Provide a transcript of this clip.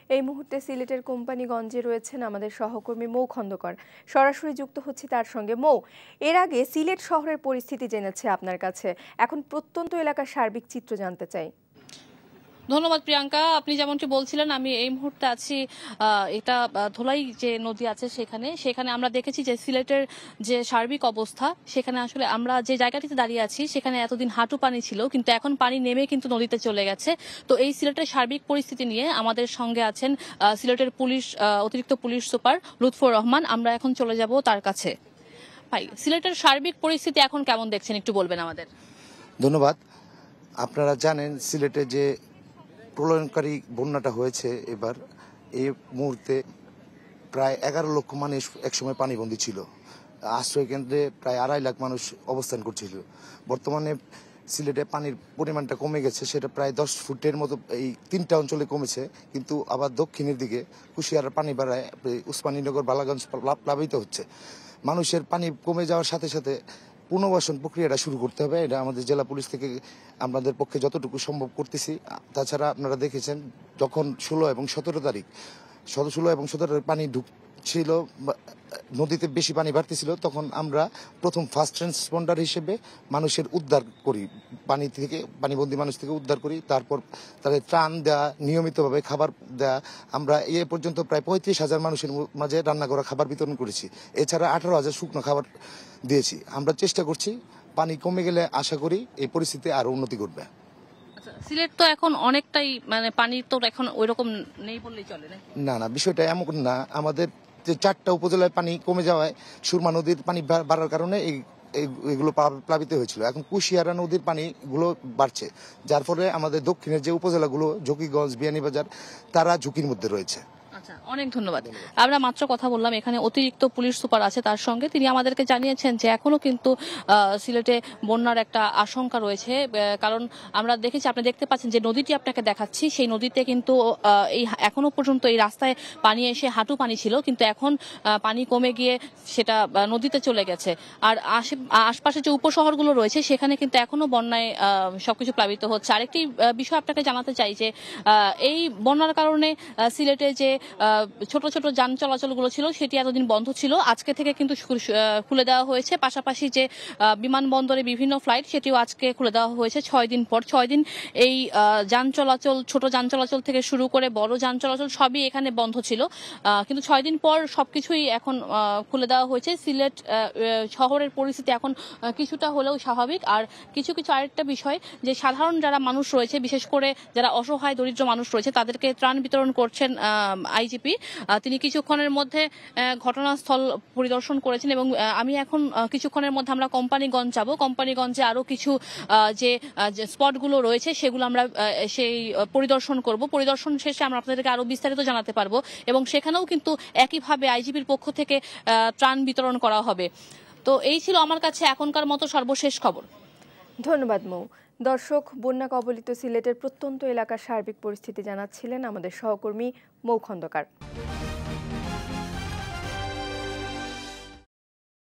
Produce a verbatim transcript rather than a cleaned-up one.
এই মুহূর্তে সিলেটের কোম্পানিগঞ্জে রয়েছেন আমাদের সহকর্মী মৌ খন্দকার। সরাসরি যুক্ত হচ্ছে তার সঙ্গে। মৌ, এর আগে সিলেট শহরের পরিস্থিতি জেনেছে আপনার কাছে, এখন প্রত্যন্ত এলাকার সার্বিক চিত্র জানতে চাই। ধন্যবাদ প্রিয়াঙ্কা। আপনি যেমনটি বলছিলেন, আমি এই মুহূর্তে আছি এটা ধোলাই যে নদী আছে সেখানে সেখানে আমরা দেখেছি যে সিলেটের যে সার্বিক অবস্থা, সেখানে আসলে আমরা যে জায়গাটিতে দাঁড়িয়ে আছি সেখানে এতদিন হাঁটু পানি ছিল, কিন্তু এখন পানি নেমে কিন্তু নদীতে চলে গেছে। তো এই সিলেটের সার্বিক পরিস্থিতি নিয়ে আমাদের সঙ্গে আছেন সিলেটের পুলিশ অতিরিক্ত পুলিশ সুপার লুৎফর রহমান। আমরা এখন চলে যাব তার কাছে। ভাই, সিলেটের সার্বিক পরিস্থিতি এখন কেমন দেখছেন, একটু বলবেন আমাদের। ধন্যবাদ। আপনারা জানেন সিলেটে যে প্রলয়নকারী বন্যাটা হয়েছে এবার, এই মুহূর্তে প্রায় এগারো লক্ষ মানুষ একসময় পানিবন্দী ছিল। আশ্রয় কেন্দ্রে প্রায় আড়াই লাখ মানুষ অবস্থান করছিল। বর্তমানে সিলেটে পানির পরিমাণটা কমে গেছে, সেটা প্রায় দশ ফুটের মতো এই তিনটা অঞ্চলে কমেছে। কিন্তু আবার দক্ষিণের দিকে কুশিয়ারার পানি বাড়ায় উসমানীনগর, বালাগঞ্জ প্লাবিত হচ্ছে। মানুষের পানি কমে যাওয়ার সাথে সাথে পুনর্বাসন প্রক্রিয়াটা শুরু করতে হবে। এটা আমাদের জেলা পুলিশ থেকে আমাদের পক্ষে যতটুকু সম্ভব করতেছি। তাছাড়া আপনারা দেখেছেন যখন ষোলো এবং সতেরো তারিখ ষোলো এবং সতেরো তারিখ পানি ঢুকছিল, নদীতে বেশি পানি বাড়তেছিল, তখন আমরা প্রথম ফার্স্ট ট্রান্সপন্ডার হিসেবে মানুষের উদ্ধার করি, পানি থেকে পানিবন্দী মানুষ থেকে উদ্ধার করি। তারপর তাদের ত্রাণ দেওয়া, নিয়মিতভাবে খাবার দেওয়া। আমরা এ পর্যন্ত প্রায় পঁয়ত্রিশ হাজার মানুষের মাঝে রান্না করা খাবার বিতরণ করেছি। এছাড়া আঠারো হাজার শুকনো খাবার দিয়েছি। আমরা চেষ্টা করছি, পানি কমে গেলে আশা করি এই পরিস্থিতি আরো উন্নতি করবে। সিলেট তো এখন অনেকটাই মানে পানি তো এখন ওইরকম নেই বললেই চলে না। না, বিষয়টা এমন না। আমাদের যে চারটা উপজেলায় পানি কমে যাওয়ায় সুরমা নদীর পানি বাড়ার কারণে এই এগুলো প্লাবিত হয়েছিল। এখন কুশিয়ারা নদীর পানিগুলো বাড়ছে, যার ফলে আমাদের দক্ষিণের যে উপজেলাগুলো জকিগঞ্জ, বিয়ানীবাজার, তারা ঝুঁকির মধ্যে রয়েছে। আচ্ছা, অনেক ধন্যবাদ। আমরা মাত্র কথা বললাম এখানে অতিরিক্ত পুলিশ সুপার আছে তার সঙ্গে, তিনি আমাদেরকে জানিয়েছেন যে এখনো কিন্তু সিলেটে বন্যার একটা আশঙ্কা রয়েছে। কারণ আমরা দেখেছি, আপনি দেখতে পাচ্ছেন যে নদীটি আপনাকে দেখাচ্ছি, সেই নদীতে কিন্তু এই এখনো পর্যন্ত এই রাস্তায় পানি এসে হাঁটু পানি ছিল, কিন্তু এখন পানি কমে গিয়ে সেটা নদীতে চলে গেছে। আর আশপাশে যে উপশহরগুলো রয়েছে সেখানে কিন্তু এখনো বন্যায় সবকিছু প্লাবিত হচ্ছে। আরেকটি বিষয় আপনাকে জানাতে চাই যে এই বন্যার কারণে সিলেটে যে ছোট ছোট যান চলাচলগুলো ছিল সেটি এতদিন বন্ধ ছিল, আজকে থেকে কিন্তু খুলে দেওয়া হয়েছে। পাশাপাশি যে বিমানবন্দরে বিভিন্ন ফ্লাইট, সেটিও আজকে খুলে দেওয়া হয়েছে ছয় দিন পর। ছয় দিন এই যান চলাচল, ছোট যান চলাচল থেকে শুরু করে বড় যান চলাচল সবই এখানে বন্ধ ছিল, কিন্তু ছয় দিন পর সবকিছুই এখন খুলে দেওয়া হয়েছে। সিলেট শহরের পরিস্থিতি এখন কিছুটা হলেও স্বাভাবিক। আর কিছু কিছু আরেকটা বিষয়, যে সাধারণ যারা মানুষ রয়েছে, বিশেষ করে যারা অসহায় দরিদ্র মানুষ রয়েছে, তাদেরকে ত্রাণ বিতরণ করছেন আইজিপি। তিনি কিছুক্ষণের মধ্যে ঘটনাস্থল পরিদর্শন করেছেন এবং আমি এখন কিছুক্ষণের মধ্যে আমরা কোম্পানিগঞ্জ যাব। কোম্পানিগঞ্জে আরো কিছু যে স্পটগুলো রয়েছে সেগুলো আমরা সেই পরিদর্শন করব। পরিদর্শন শেষে আমরা আপনাদেরকে আরো বিস্তারিত জানাতে পারবো এবং সেখানেও কিন্তু একইভাবে আইজিপির পক্ষ থেকে ত্রাণ বিতরণ করা হবে। তো এই ছিল আমার কাছে এখনকার মতো সর্বশেষ খবর। ধন্যবাদ মৌ। দর্শক, বন্যা কবলিত সিলেটের প্রত্যন্ত এলাকার সার্বিক পরিস্থিতি জানাচ্ছিলেন আমাদের সহকর্মী মৌ খন্দকার।